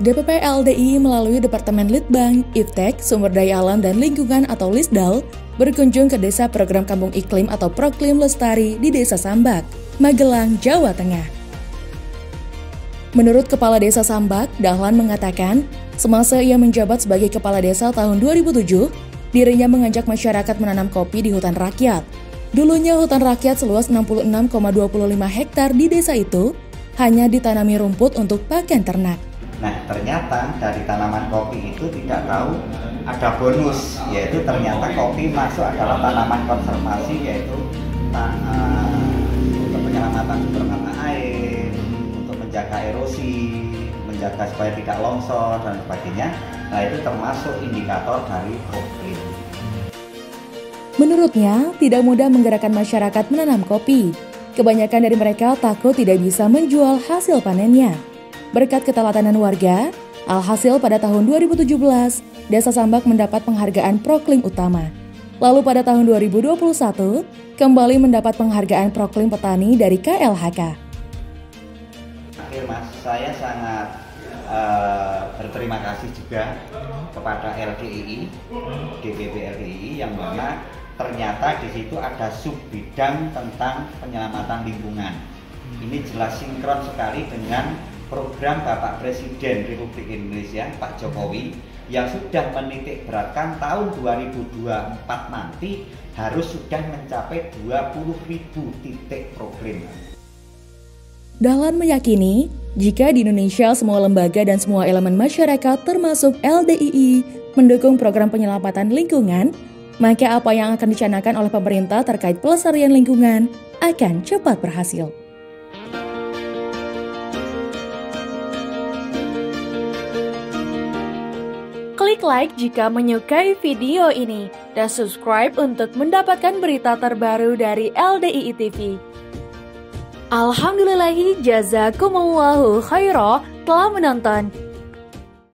DPP LDII melalui Departemen Litbang, Iptek, Sumber Daya Alam dan Lingkungan atau Lisdal berkunjung ke Desa Program Kampung Iklim atau Proklim Lestari di Desa Sambak, Magelang, Jawa Tengah. Menurut Kepala Desa Sambak, Dahlan mengatakan, semasa ia menjabat sebagai Kepala Desa tahun 2007, dirinya mengajak masyarakat menanam kopi di hutan rakyat. Dulunya hutan rakyat seluas 66,25 hektar di desa itu hanya ditanami rumput untuk pakan ternak. Nah, ternyata dari tanaman kopi itu tidak tahu ada bonus, yaitu ternyata kopi masuk adalah tanaman konservasi, yaitu untuk penyelamatan sumber mata air, untuk menjaga erosi, menjaga supaya tidak longsor dan sebagainya. Nah, itu termasuk indikator dari kopi. Menurutnya, tidak mudah menggerakkan masyarakat menanam kopi. Kebanyakan dari mereka takut tidak bisa menjual hasil panennya. Berkat keteladanan warga, alhasil pada tahun 2017, Desa Sambak mendapat penghargaan Proklim Utama. Lalu pada tahun 2021, kembali mendapat penghargaan Proklim Petani dari KLHK. Akhir Mas, saya sangat berterima kasih juga kepada LDII, DPP LDII yang mana ternyata di situ ada subbidang tentang penyelamatan lingkungan. Ini jelas sinkron sekali dengan program Bapak Presiden Republik Indonesia, Pak Jokowi, yang sudah menitik beratkan tahun 2024 nanti harus sudah mencapai 20.000 titik proklim. Dahlan meyakini, jika di Indonesia semua lembaga dan semua elemen masyarakat termasuk LDII mendukung program penyelamatan lingkungan, maka apa yang akan dicanangkan oleh pemerintah terkait pelestarian lingkungan akan cepat berhasil. Klik like jika menyukai video ini dan subscribe untuk mendapatkan berita terbaru dari LDII TV. Alhamdulillahi jazakumullahu khairah telah menonton.